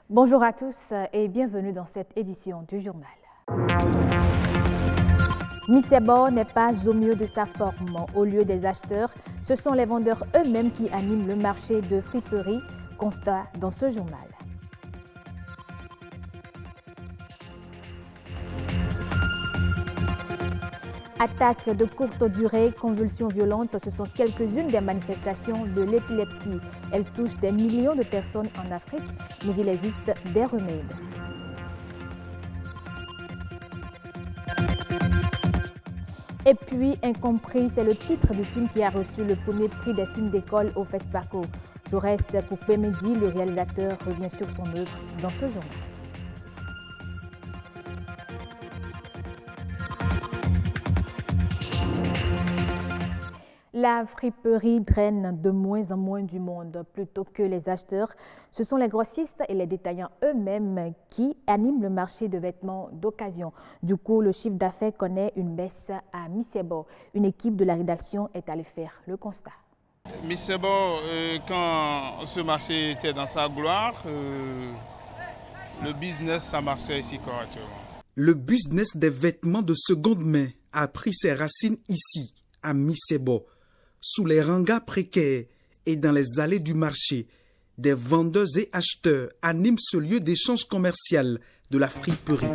Bonjour à tous et bienvenue dans cette édition du journal. Misebo n'est pas au mieux de sa forme. Au lieu des acheteurs, ce sont les vendeurs eux-mêmes qui animent le marché de friperie, constat dans ce journal. Attaques de courte durée, convulsions violentes, ce sont quelques-unes des manifestations de l'épilepsie. Elles touchent des millions de personnes en Afrique, mais il existe des remèdes. Et puis, Incompris, c'est le titre du film qui a reçu le premier prix des films d'école au FESPACO. Le reste, pour Pemedi, le réalisateur revient sur son œuvre dans ce journal. La friperie draine de moins en moins du monde. Plutôt que les acheteurs, ce sont les grossistes et les détaillants eux-mêmes qui animent le marché de vêtements d'occasion. Du coup, le chiffre d'affaires connaît une baisse à Misebo. Une équipe de la rédaction est allée faire le constat. Misebo, quand ce marché était dans sa gloire, le business, ça marchait ici correctement. Le business des vêtements de seconde main a pris ses racines ici, à Misebo. Sous les rangas précaires et dans les allées du marché, des vendeurs et acheteurs animent ce lieu d'échange commercial de la friperie.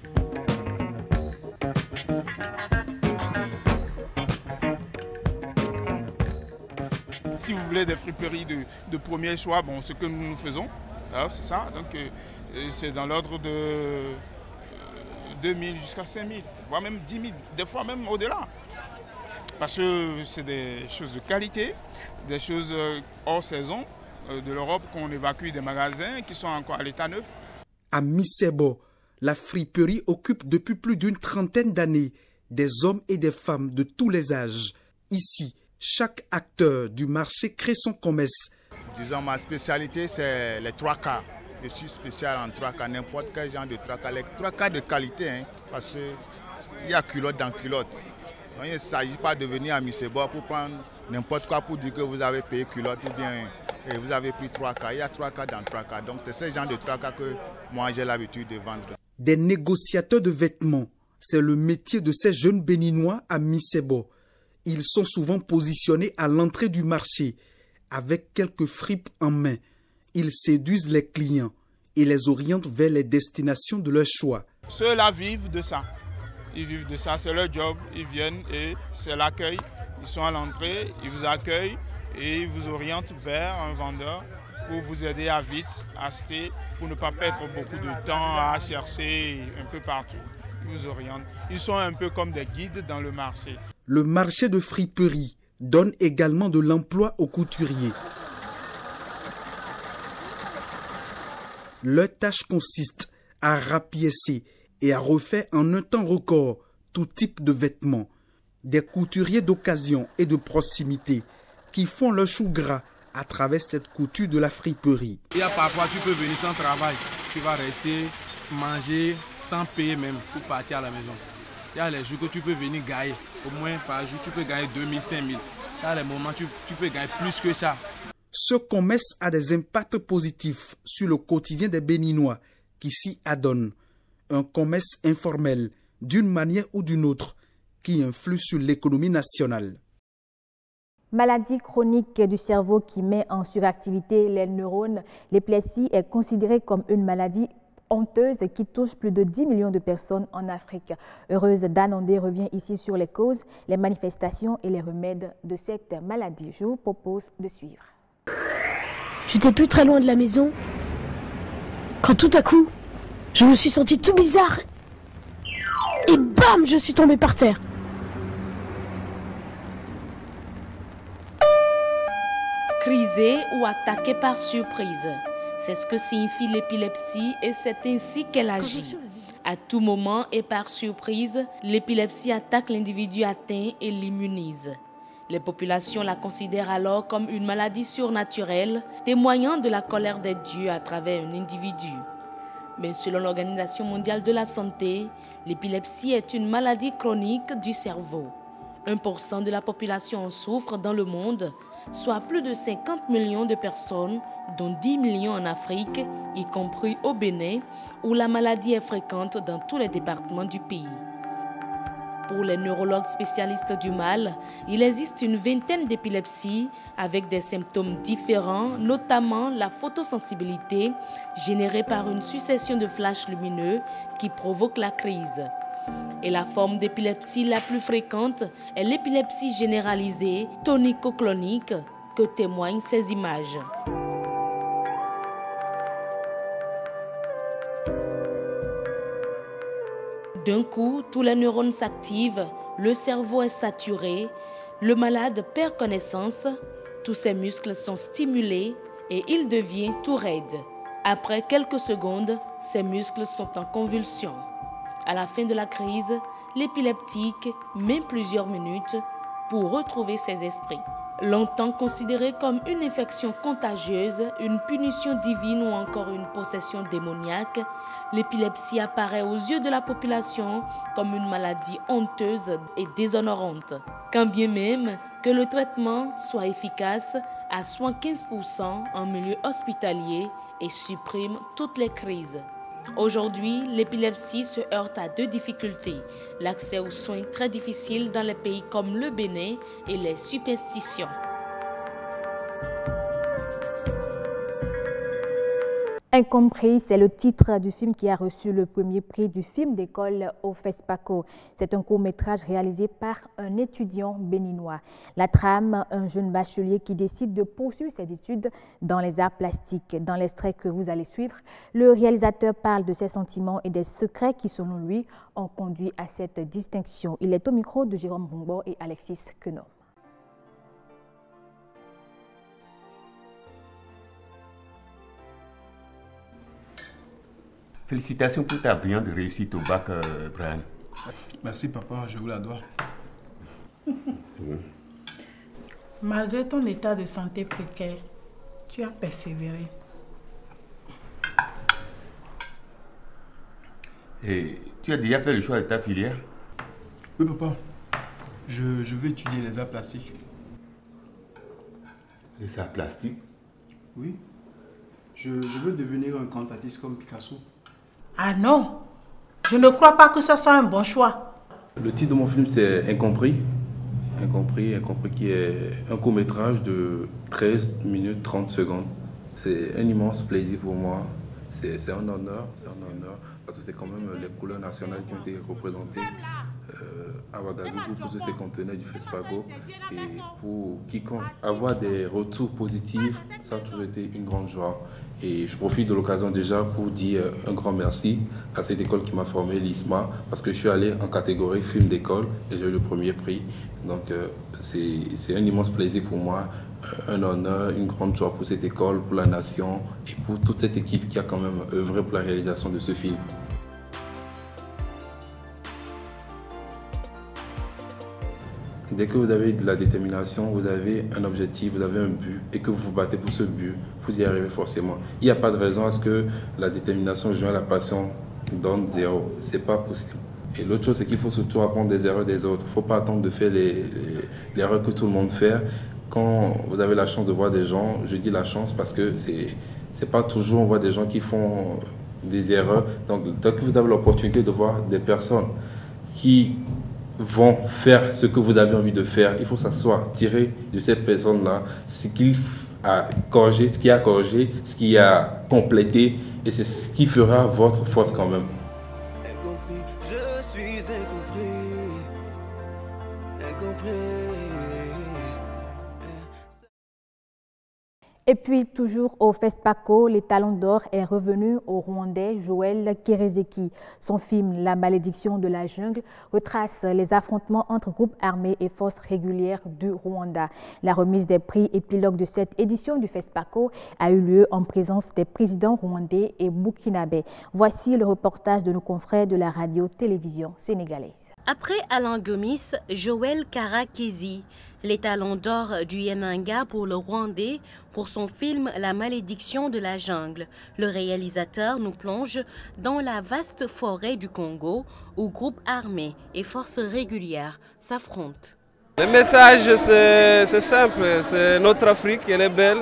Si vous voulez des friperies de premier choix, bon, ce que nous faisons, c'est ça. Donc, c'est dans l'ordre de 2000 jusqu'à 5000, voire même 10 000, des fois même au-delà. Parce que c'est des choses de qualité, des choses hors saison de l'Europe qu'on évacue des magasins qui sont encore à l'état neuf. À Misebo, la friperie occupe depuis plus d'une trentaine d'années des hommes et des femmes de tous les âges. Ici, chaque acteur du marché crée son commerce. Disons, ma spécialité, c'est les 3 quarts. Je suis spécial en 3 quarts, n'importe quel genre de 3 quarts. Les 3 quarts de qualité, parce qu'il y a culotte dans culotte. Donc, il ne s'agit pas de venir à Misebo pour prendre n'importe quoi pour dire que vous avez payé culotte ou bien vous avez pris 3 quarts. Il y a 3 quarts dans 3 quarts. Donc c'est ce genre de 3 quarts que moi j'ai l'habitude de vendre. Des négociateurs de vêtements, c'est le métier de ces jeunes Béninois à Misebo. Ils sont souvent positionnés à l'entrée du marché avec quelques fripes en main. Ils séduisent les clients et les orientent vers les destinations de leur choix. Ceux-là vivent de ça. Ils vivent de ça, c'est leur job. Ils viennent et c'est l'accueil. Ils sont à l'entrée, ils vous accueillent et ils vous orientent vers un vendeur pour vous aider à vite acheter, pour ne pas perdre beaucoup de temps à chercher un peu partout. Ils vous orientent. Ils sont un peu comme des guides dans le marché. Le marché de friperie donne également de l'emploi aux couturiers. Leur tâche consiste à rapiécer et à refaire en un temps record tout type de vêtements. Des couturiers d'occasion et de proximité qui font leur chou gras à travers cette couture de la friperie. Il y a parfois, tu peux venir sans travail. Tu vas rester, manger sans payer même pour partir à la maison. Il y a les jours que tu peux venir gagner. Au moins par jour, tu peux gagner 2000, 5000. Il y a les moments où tu peux gagner plus que ça. Ce commerce a des impacts positifs sur le quotidien des Béninois qui s'y adonnent. Un commerce informel, d'une manière ou d'une autre, qui influe sur l'économie nationale. Maladie chronique du cerveau qui met en suractivité les neurones, l'épilepsie est considérée comme une maladie honteuse qui touche plus de 10 millions de personnes en Afrique. Heureuse d'Anandé revient ici sur les causes, les manifestations et les remèdes de cette maladie. Je vous propose de suivre. J'étais plus très loin de la maison quand tout à coup, je me suis sentie tout bizarre et bam, je suis tombée par terre. Criser ou attaquer par surprise, c'est ce que signifie l'épilepsie et c'est ainsi qu'elle agit. À tout moment et par surprise, l'épilepsie attaque l'individu atteint et l'immunise. Les populations la considèrent alors comme une maladie surnaturelle, témoignant de la colère des dieux à travers un individu. Mais selon l'Organisation mondiale de la santé, l'épilepsie est une maladie chronique du cerveau. 1% de la population en souffre dans le monde, soit plus de 50 millions de personnes, dont 10 millions en Afrique, y compris au Bénin, où la maladie est fréquente dans tous les départements du pays. Pour les neurologues spécialistes du mal, il existe une vingtaine d'épilepsies avec des symptômes différents, notamment la photosensibilité générée par une succession de flashs lumineux qui provoque la crise. Et la forme d'épilepsie la plus fréquente est l'épilepsie généralisée tonico-clonique que témoignent ces images. D'un coup, tous les neurones s'activent, le cerveau est saturé, le malade perd connaissance, tous ses muscles sont stimulés et il devient tout raide. Après quelques secondes, ses muscles sont en convulsion. À la fin de la crise, l'épileptique met plusieurs minutes pour retrouver ses esprits. Longtemps considérée comme une infection contagieuse, une punition divine ou encore une possession démoniaque, l'épilepsie apparaît aux yeux de la population comme une maladie honteuse et déshonorante. Quand bien même que le traitement soit efficace à 75% en milieu hospitalier et supprime toutes les crises. Aujourd'hui, l'épilepsie se heurte à deux difficultés. L'accès aux soins très difficile dans les pays comme le Bénin et les superstitions. Incompris, c'est le titre du film qui a reçu le premier prix du film d'école au FESPACO. C'est un court-métrage réalisé par un étudiant béninois. La trame, un jeune bachelier qui décide de poursuivre ses études dans les arts plastiques. Dans l'extrait que vous allez suivre, le réalisateur parle de ses sentiments et des secrets qui, selon lui, ont conduit à cette distinction. Il est au micro de Jérôme Bongbo et Alexis Quenon. Félicitations pour ta brillante réussite au bac, Brian. Merci papa, je vous la dois. Malgré ton état de santé précaire, tu as persévéré. Et tu as déjà fait le choix de ta filière? Oui papa, je veux étudier les arts plastiques. Les arts plastiques? Oui, je veux devenir un grand artiste comme Picasso. Ah non, je ne crois pas que ce soit un bon choix. Le titre de mon film, c'est Incompris. Incompris qui est un court-métrage de 13 minutes 30 secondes. C'est un immense plaisir pour moi. C'est un honneur, parce que c'est quand même les couleurs nationales qui ont été représentées à Ouagadougou pour ces conteneurs du FESPACO. Et pour quiconque, avoir des retours positifs, ça a toujours été une grande joie. Et je profite de l'occasion déjà pour dire un grand merci à cette école qui m'a formé, l'ISMA, parce que je suis allé en catégorie film d'école et j'ai eu le premier prix. Donc c'est un immense plaisir pour moi, un honneur, une grande joie pour cette école, pour la nation et pour toute cette équipe qui a quand même œuvré pour la réalisation de ce film. Dès que vous avez de la détermination, vous avez un objectif, vous avez un but et que vous vous battez pour ce but, vous y arrivez forcément. Il n'y a pas de raison à ce que la détermination joigne la passion donne zéro. Ce n'est pas possible. Et l'autre chose, c'est qu'il faut surtout apprendre des erreurs des autres. Il ne faut pas attendre de faire l'erreur que tout le monde fait. Quand vous avez la chance de voir des gens, je dis la chance parce que c'est pas toujours on voit des gens qui font des erreurs. Donc, dès que vous avez l'opportunité de voir des personnes qui vont faire ce que vous avez envie de faire, il faut s'asseoir, tirer de cette personne-là ce qu'il a corrigé, ce qui a corrigé, ce qui a complété, et c'est ce qui fera votre force quand même. Incompris, je suis incompris, incompris. Et puis, toujours au FESPACO, les talons d'or est revenu au Rwandais Joël Kérézeki. Son film « La malédiction de la jungle » retrace les affrontements entre groupes armés et forces régulières du Rwanda. La remise des prix épilogue de cette édition du FESPACO a eu lieu en présence des présidents rwandais et burkinabés. Voici le reportage de nos confrères de la radio-télévision sénégalaise. Après Alain Gomis, Joël Karakezi, les talons d'or du Yenanga pour le Rwandais pour son film « La malédiction de la jungle ». Le réalisateur nous plonge dans la vaste forêt du Congo où groupes armés et forces régulières s'affrontent. Le message, c'est simple, c'est notre Afrique, elle est belle.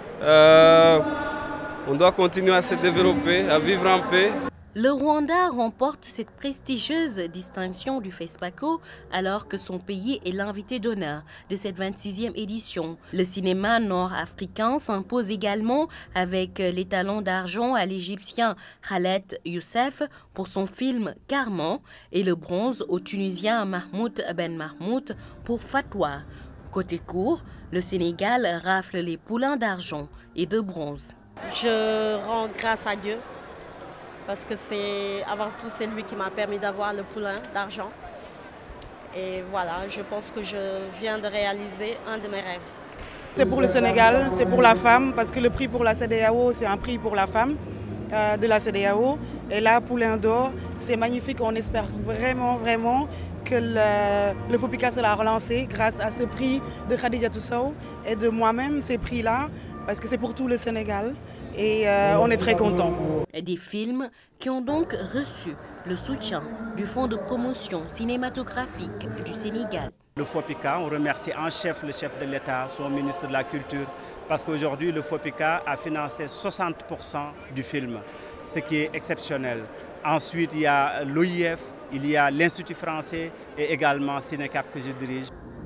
On doit continuer à se développer, à vivre en paix. Le Rwanda remporte cette prestigieuse distinction du FESPACO alors que son pays est l'invité d'honneur de cette 26e édition. Le cinéma nord-africain s'impose également avec les talons d'argent à l'Égyptien Khaled Youssef pour son film Carmen et le bronze au Tunisien Mahmoud Ben Mahmoud pour Fatwa. Côté court, le Sénégal rafle les poulains d'argent et de bronze. Je rends grâce à Dieu. Parce que c'est avant tout c'est lui qui m'a permis d'avoir le poulain d'argent. Et voilà, je pense que je viens de réaliser un de mes rêves. C'est pour le Sénégal, c'est pour la femme, parce que le prix pour la CEDEAO, c'est un prix pour la femme de la CEDEAO. Et là, poulain d'or, c'est magnifique. On espère vraiment que le FOPICA sera relancé grâce à ce prix de Khadija Toussou et de moi-même, ces prix-là, parce que c'est pour tout le Sénégal et on est très contents. Des films qui ont donc reçu le soutien du Fonds de promotion cinématographique du Sénégal. Le FOPICA, on remercie en chef le chef de l'État, son ministre de la Culture, parce qu'aujourd'hui le FOPICA a financé 60% du film, ce qui est exceptionnel. Ensuite, il y a l'OIF, il y a l'Institut français et également Cinécap que je dirige.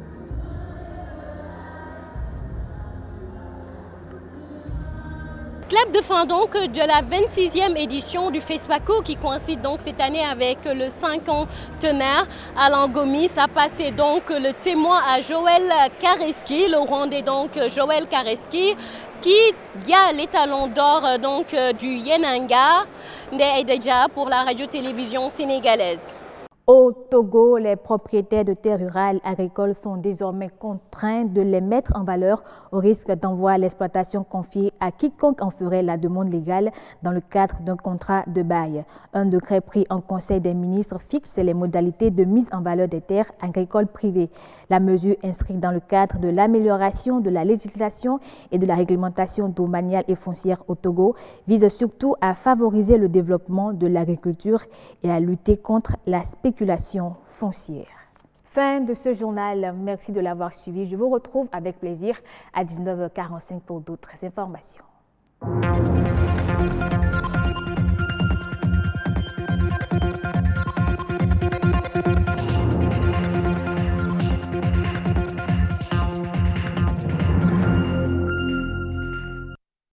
Clap de fin donc de la 26e édition du FESPACO qui coïncide donc cette année avec le 50e. Alain Gomis a passé donc le témoin à Joël Kareski, le Rwandais donc Joël Kareski, qui a les talons d'or donc du Yenanga, Ndeja pour la radio-télévision sénégalaise. Au Togo, les propriétaires de terres rurales agricoles sont désormais contraints de les mettre en valeur au risque d'envoi à l'exploitation confiée à quiconque en ferait la demande légale dans le cadre d'un contrat de bail. Un décret pris en Conseil des ministres fixe les modalités de mise en valeur des terres agricoles privées. La mesure inscrite dans le cadre de l'amélioration de la législation et de la réglementation domaniale et foncière au Togo vise surtout à favoriser le développement de l'agriculture et à lutter contre la spéculation foncière. Fin de ce journal. Merci de l'avoir suivi. Je vous retrouve avec plaisir à 19h45 pour d'autres informations.